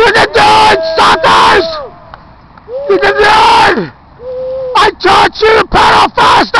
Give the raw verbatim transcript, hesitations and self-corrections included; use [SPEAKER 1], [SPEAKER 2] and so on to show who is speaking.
[SPEAKER 1] You can do it, suckers! You can do it! I taught you to pedal faster!